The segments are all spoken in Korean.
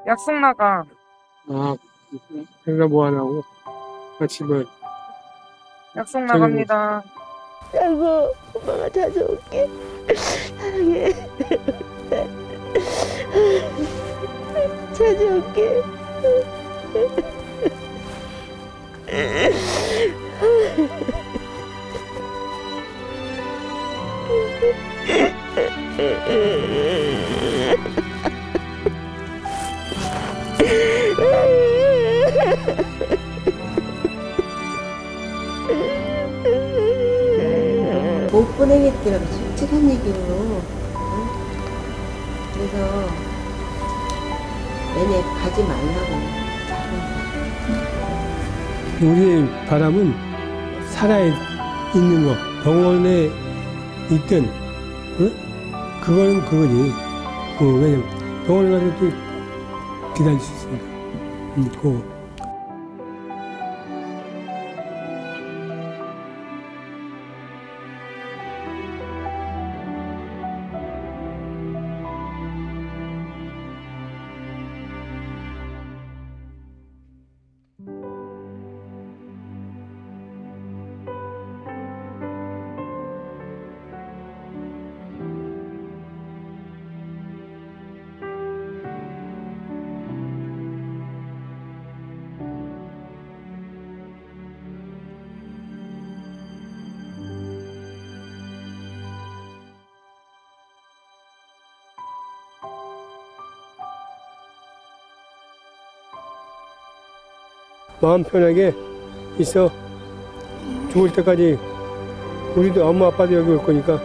약속 나가. 아, 그래서 뭐 하냐고? 아침에 약속 저녁 나갑니다. 아이고, 엄마가 찾아올게. 사랑해. 찾아올게. 못 보내겠더라고, 솔직한 얘기로. 응? 그래서 내내 가지 말라고. 우리의 바람은 살아 있는 거, 병원에 있든, 응? 그거는 그거지. 왜냐면 병원에 가서 또 기다릴 수 있으니까. 그거. 마음 편하게 있어. 죽을 때까지 우리도 엄마 아빠도 여기 올 거니까.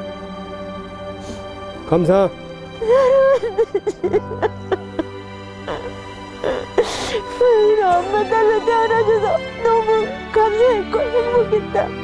감사. 엄마 딸로 태어나줘서 너무 감사했고 행복했다.